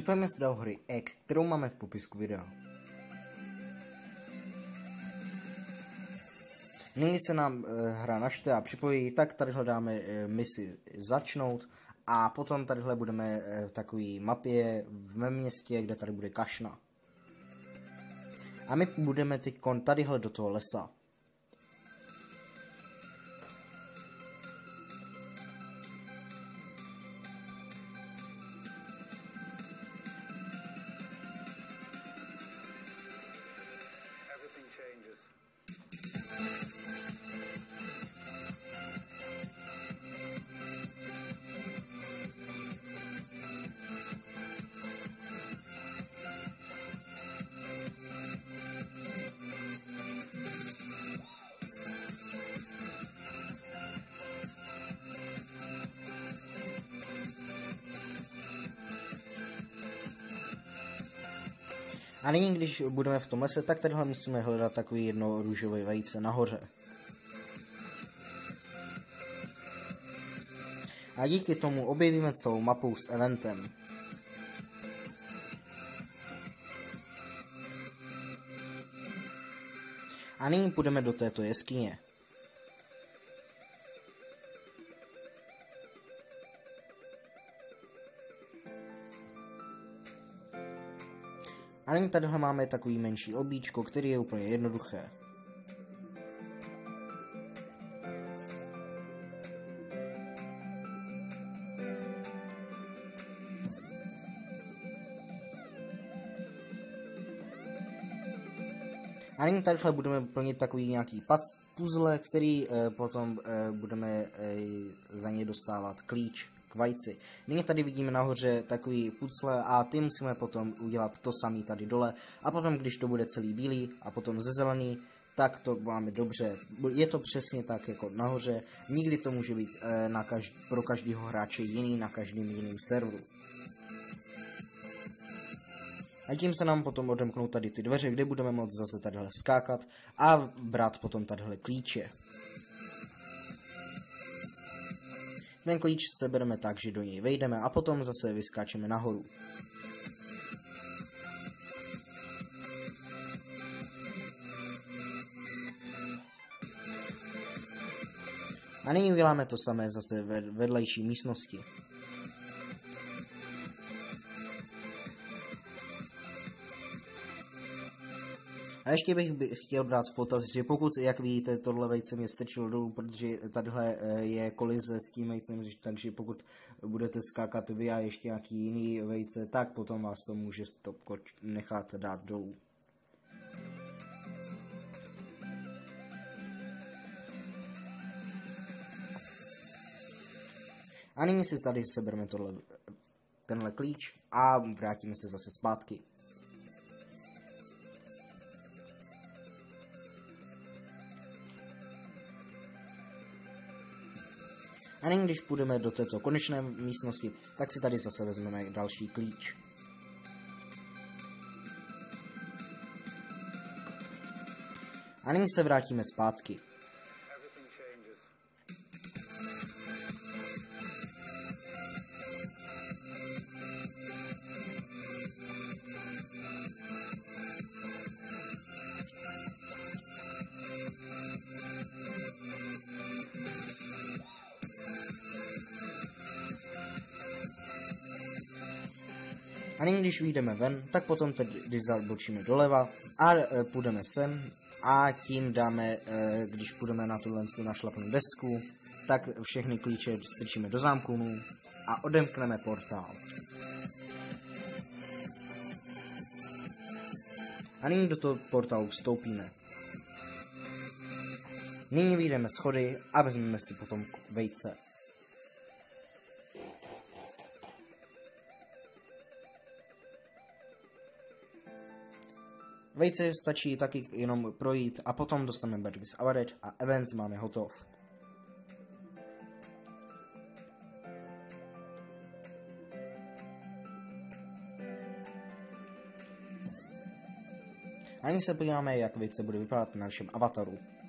Připojíme se do hry Egg, kterou máme v popisku videa. Nyní se nám hra načte a připojí, tak tady hledáme misi začnout a potom tadyhle budeme v takové mapě v mém městě, kde tady bude kašna. A my budeme teď tadyhle do toho lesa. A nyní, když budeme v tom lese, tak tadyhle musíme hledat takový jedno růžové vejce nahoře. A díky tomu objevíme celou mapu s eventem. A nyní půjdeme do této jeskyně. A nyní tadyhle máme takový menší obíčko, který je úplně jednoduché. A nyní tadyhle budeme plnit takový nějaký puzzle, který potom budeme za ně dostávat klíč k vajci. Nyní tady vidíme nahoře takový puzzle a ty musíme potom udělat to samý tady dole. A potom, když to bude celý bílý a potom ze zelený, tak to máme dobře. Je to přesně tak jako nahoře. Nikdy to může být pro každého hráče jiný na každém jiném serveru. A tím se nám potom odemknou tady ty dveře, kde budeme moct zase tadyhle skákat a brát potom tadyhle klíče. Ten klíč se bereme tak, že do něj vejdeme a potom zase vyskáčeme nahoru. A nyní uděláme to samé zase ve vedlejší místnosti. A ještě bych chtěl brát v potaz, že pokud, jak vidíte, tohle vejce mě strčilo dolů, protože tadyhle je kolize s tím vejcem, takže pokud budete skákat vy a ještě nějaký jiný vejce, tak potom vás to může nechat dát dolů. A nyní si tady sebereme tenhle klíč a vrátíme se zase zpátky. A nyní, když půjdeme do této konečné místnosti, tak si tady zase vezmeme další klíč. A nyní se vrátíme zpátky. A nyní, když vyjdeme ven, tak potom tedy zabočíme doleva a půjdeme sem a tím dáme, když půjdeme na tuhle našlapanou desku, tak všechny klíče strčíme do zámků a odemkneme portál. A nyní do toho portálu vstoupíme. Nyní vyjdeme schody a vezmeme si potom vejce. Vejce stačí taky jenom projít a potom dostaneme Burgers Average a event máme hotov. A nyní se podíváme, jak vejce bude vypadat na našem avataru.